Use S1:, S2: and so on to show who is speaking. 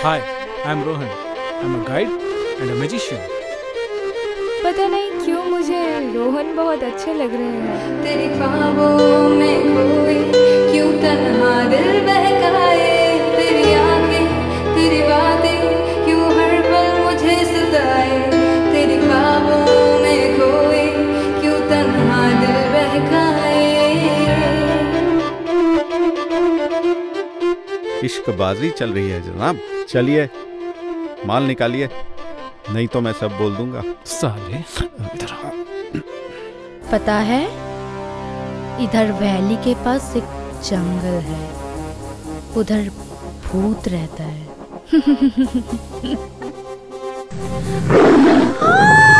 S1: Hi, I'm Rohan. I'm a guide and a magician.
S2: पता नहीं क्यों मुझे रोहन बहुत अच्छे लग रहे हैं।
S3: तेरी ख्वाबों में खोई क्यों तन्हा दिल बहकाए, तेरी आंखें तेरी बातें क्यों हर पल मुझे सताए, तेरी ख्वाबों में खोई क्यों तन्हा दिल बहकाए।
S4: इश्कबाजी चल रही है जनाब। चलिए माल निकालिए, नहीं तो मैं सब बोल दूंगा।
S1: साले
S5: पता है, इधर वैली के पास एक जंगल है, उधर भूत रहता है।